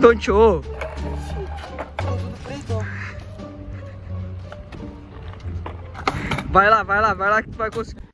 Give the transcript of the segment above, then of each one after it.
tonteou. Vai lá que tu vai conseguir.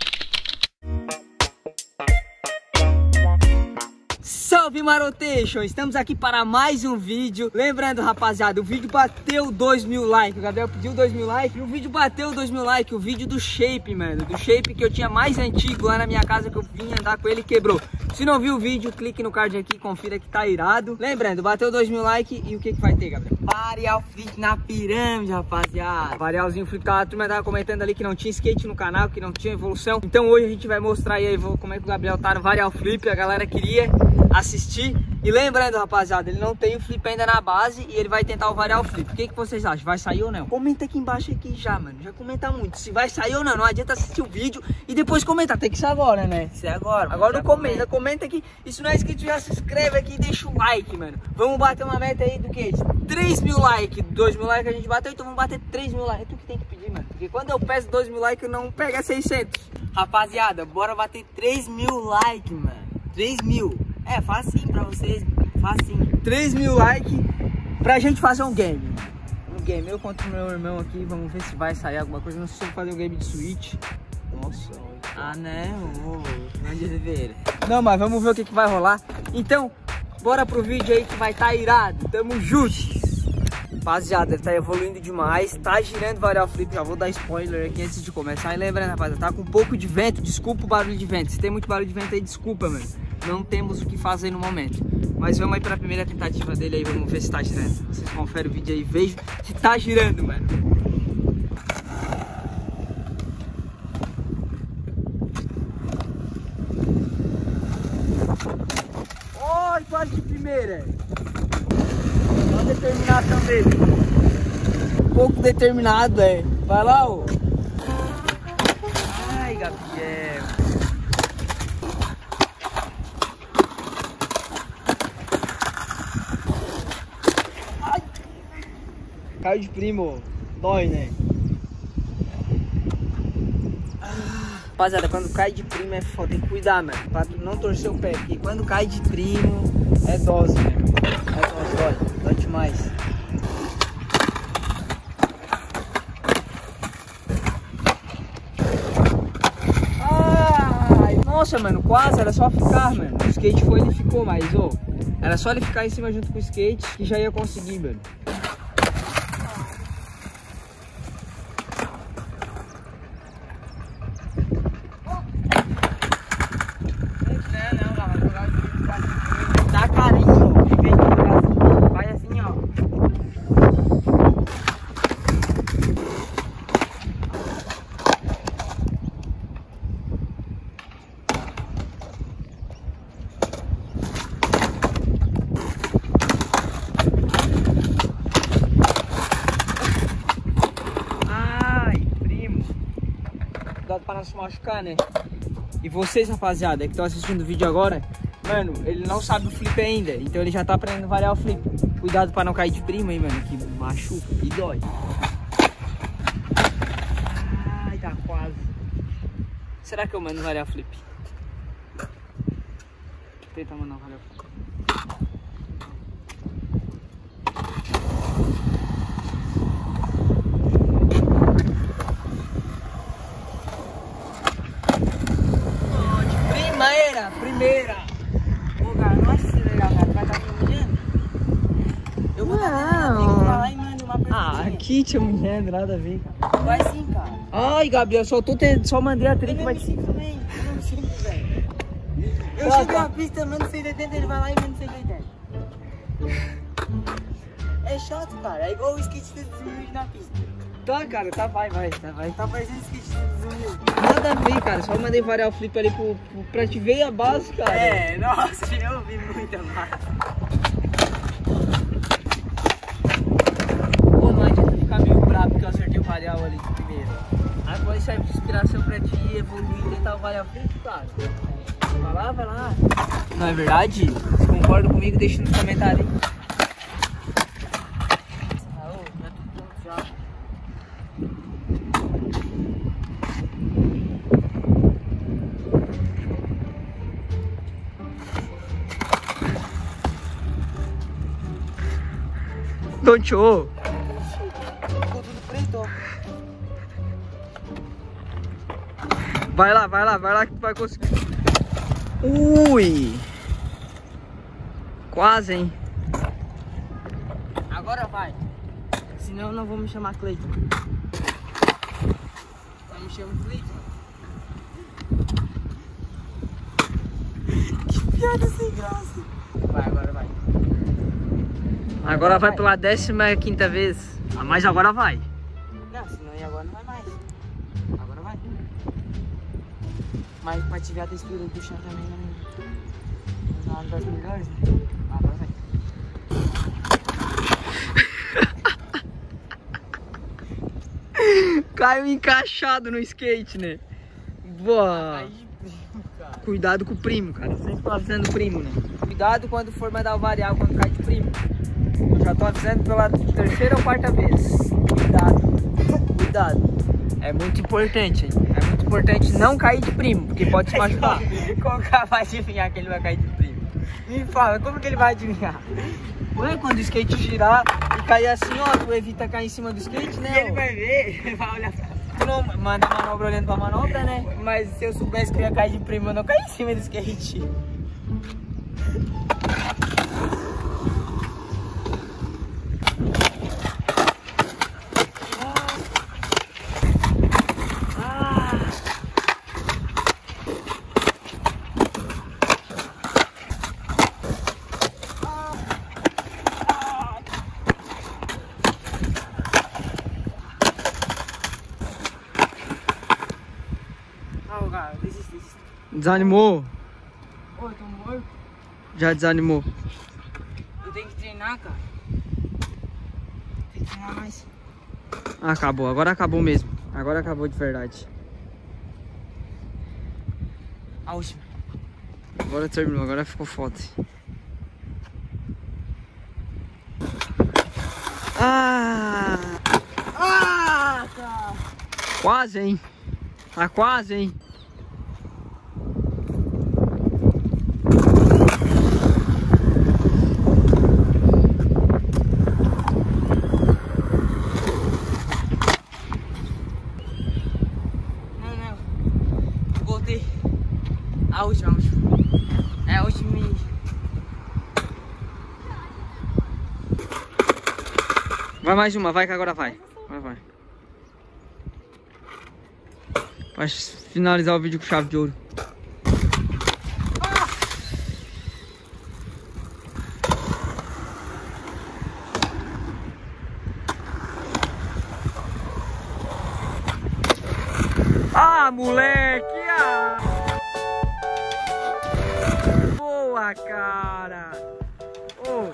Salve Marotation! Estamos aqui para mais um vídeo. Lembrando, rapaziada, o vídeo bateu 2.000 likes. O Gabriel pediu 2.000 likes e o vídeo bateu 2.000 likes. O vídeo do shape, mano. Do shape que eu tinha mais antigo lá na minha casa, que eu vim andar com ele e quebrou. Se não viu o vídeo, clique no card aqui e confira que tá irado. Lembrando, bateu 2.000 likes e o que vai ter, Gabriel? Varial Flip na pirâmide, rapaziada. Varialzinho Flip, a turma tava comentando ali que não tinha skate no canal, que não tinha evolução. Então hoje a gente vai mostrar aí como é que o Gabriel tá no Varial Flip. A galera queria assistir. E lembrando, rapaziada, ele não tem o flip ainda na base e ele vai tentar o Varial Flip. O que vocês acham? Vai sair ou não? Comenta aqui embaixo aqui já, mano. Já comenta muito. Se vai sair ou não. Não adianta assistir o vídeo e depois comentar. Tem que ser agora, né? Ser agora. Agora não comenta. Comenta aqui. E se não é inscrito, já se inscreve aqui e deixa o like, mano. Vamos bater uma meta aí do que? 3.000 likes. 2.000 likes a gente bateu, então vamos bater 3.000 likes. É tu que tem que pedir, mano. Porque quando eu peço 2.000 likes, não pega 600. Rapaziada, bora bater 3.000 likes, mano. 3.000. É, facinho pra vocês, facinho. 3.000 likes pra gente fazer um game. Um game, eu contra o meu irmão aqui, vamos ver se vai sair alguma coisa. Não sei se eu vou fazer um game de Switch. Nossa. Ah, né? Não de ver. Não, mas vamos ver o que vai rolar. Então, bora pro vídeo aí que vai tá irado. Tamo junto. Rapaziada, ele tá evoluindo demais, tá girando Varial Flip, já vou dar spoiler aqui antes de começar. E lembrando, rapaziada, tá com um pouco de vento, desculpa o barulho de vento. Se tem muito barulho de vento aí, desculpa, mano. Não temos o que fazer no momento. Mas vamos aí pra primeira tentativa dele aí, vamos ver se tá girando. Vocês conferem o vídeo aí, vejam se tá girando, mano. Oi, quase de primeira. Olha a determinação dele. Um pouco determinado, é. Vai lá, ô. Ai, Gabriel. Ai. Caiu de primo. Dói, né? Rapaziada, quando cai de primo é foda. Tem que cuidar, mano. Pra não torcer o pé. Porque quando cai de primo é dose, né? É dose, dói demais. Ai, nossa, mano, quase, era só ficar, mano. O skate foi, ele ficou, mas, ô, era só ele ficar em cima junto com o skate que já ia conseguir, mano. Dá carinho, em vez de jogar assim, vai assim, ó. Ai, primo. Cuidado pra não se machucar, né? E vocês, rapaziada, que estão assistindo o vídeo agora, mano, ele não sabe o flip ainda, então ele já tá aprendendo a variar o flip. Cuidado pra não cair de prima, hein, mano, que machuca e dói. Ai, tá quase. Será que eu mando variar o flip? Tenta mandar variar o flip. Primeira! Ô, cara, não acho que seja legal, cara. Vai estar me humilhando? Eu vou dar lá e mando uma perguntinha. Ah, aqui te humilhando, nada a ver, cara. Vai sim, cara. Ai, Gabriel, só mandei a trick. Eu me também. Eu não sinto, velho. Eu chego na pista, mando 180, ele vai lá e manda 180. É chato, cara. É igual o skate desumilde na pista. Tá, cara, tá, vai. Tá fazendo skate desumilde. Nada a ver, cara. Só mandei variar o flip ali pra te ver a base, cara. É, nossa, eu vi muita base. Pô, não adianta ficar meio bravo porque eu acertei o varial ali de primeiro. Agora serve de inspiração pra ti evoluir e tentar o varial flip, cara. Vai lá. Não é verdade? Se concorda comigo, deixa nos comentários. Já tô pronto já. tonteou. Ficou tudo preto, ó. Vai lá que tu vai conseguir. Ui! Quase, hein? Agora vai. Senão eu não vou me chamar Cleiton. Eu me chamo Cleiton. Que piada sem graça. Vai, agora vai. Agora vai pela 15ª vez. Ah, mas agora vai. Não, se não ir agora não vai mais. Agora vai. Mas pra te ver a textura do chão também não é uma das melhores, né? Agora vai. Caiu encaixado no skate, né? Boa. Cuidado com o primo, cara. Sempre tô avisando o primo, né? Cuidado quando for mandar o varial, quando cai de primo. Eu já tô avisando pela 3ª ou 4ª vez. Cuidado. É muito importante, hein? É muito importante não cair de primo, porque pode se machucar. Como que vai adivinhar que ele vai cair de primo? Me fala, como que ele vai adivinhar? Ué, quando o skate girar e cair assim, ó, tu evita cair em cima do skate, né? E ele vai ver, ele vai olhar pra... Tu não manda a manobra olhando pra manobra, né? Mas se eu soubesse que eu ia cair de primo, eu não caí em cima do skate. Desanimou? Ô, eu tô morto. Já desanimou? Eu tenho que treinar, cara. Tem que treinar mais. Acabou, agora acabou mesmo. Agora acabou de verdade. A última. Agora terminou, agora ficou foda. Ah! Ah, cara. Quase, hein? Tá quase, hein? A última. É a última. Vai mais uma, vai que agora vai. Vai. Vai finalizar o vídeo com chave de ouro. Ah, moleque! Ah! Boa, cara! Oh.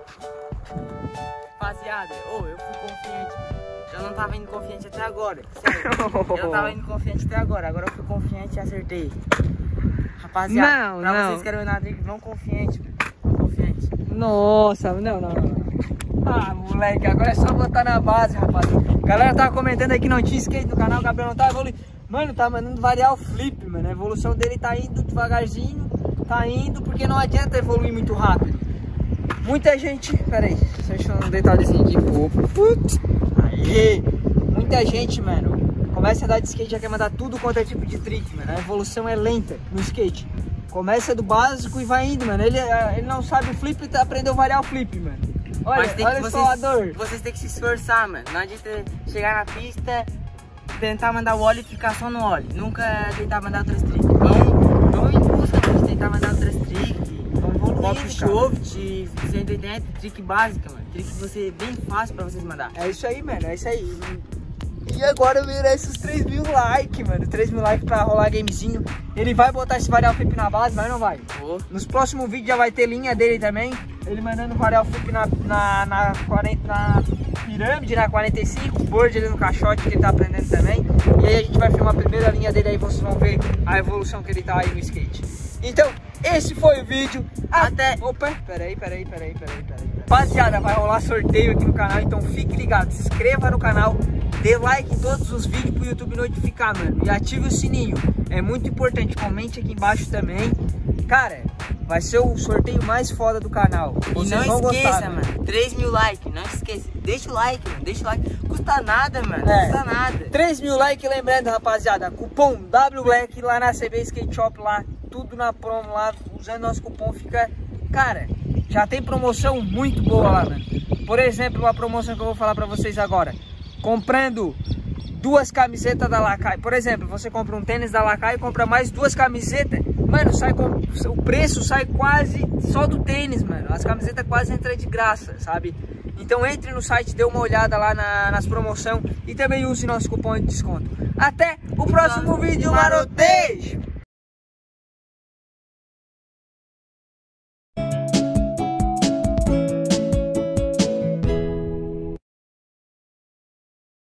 Rapaziada, eu fui confiante. Eu não tava indo confiante até agora. Sério. Eu não tava indo confiante até agora. Agora eu fui confiante e acertei. Rapaziada, pra vocês que querem na drift, vão confiante. Vão confiante. Nossa, não. Ah, moleque, agora é só botar na base, rapaziada. A galera tava comentando aí que não tinha skate no canal, o Gabriel não tava evoluindo. Mano, tá mandando variar o flip, mano. A evolução dele tá indo devagarzinho. Tá indo porque não adianta evoluir muito rápido. Muita gente... Pera aí, deixa um detalhezinho de pouco. Aí, muita gente, mano, começa a andar de skate, já quer mandar tudo quanto é tipo de trick, mano. A evolução é lenta no skate. Começa do básico e vai indo, mano. Ele não sabe o flip e aprendeu a variar o flip, mano. Olha só a dor. Vocês têm que se esforçar, mano. Não adianta chegar na pista, tentar mandar o óleo e ficar só no óleo. Nunca tentar mandar outras tricks. Vão em busca de tentar mandar outras tricks. Pop Shoft, 180, trick básica, mano. Trick que você bem fácil pra vocês mandar. É isso aí, mano, é isso aí. E agora eu merece os 3.000 likes, mano. 3.000 likes pra rolar gamezinho. Ele vai botar esse varial flip na base, vai ou não vai? Nos próximos vídeos já vai ter linha dele também. Ele mandando varial flip na pirâmide, na 45. Board ali no caixote que ele tá aprendendo também. E aí a gente vai filmar a primeira linha dele aí, vocês vão ver a evolução que ele tá aí no skate. Então, esse foi o vídeo. Até... Opa, peraí. Rapaziada, vai rolar sorteio aqui no canal, então fique ligado. Se inscreva no canal, dê like em todos os vídeos pro YouTube notificar, mano. E ative o sininho, é muito importante. Comente aqui embaixo também. Cara, vai ser o sorteio mais foda do canal. Vocês e não vão esqueça, gostar, mano, 3 mil likes, não esqueça. Deixa o like, mano, deixa o like. Custa nada, mano, custa nada. 3 mil likes, lembrando, rapaziada, cupom WBlack lá na CB Skate Shop, lá, tudo na promo lá, usando nosso cupom fica... Cara, já tem promoção muito boa lá, mano. Por exemplo, uma promoção que eu vou falar pra vocês agora. Comprando 2 camisetas da Lakai. Por exemplo, você compra um tênis da Lakai e compra mais 2 camisetas. Mano, o preço sai quase só do tênis, mano. As camisetas quase entram de graça, sabe? Então entre no site, dê uma olhada lá nas promoções e também use nosso cupom de desconto. Até o próximo vídeo, marotejo!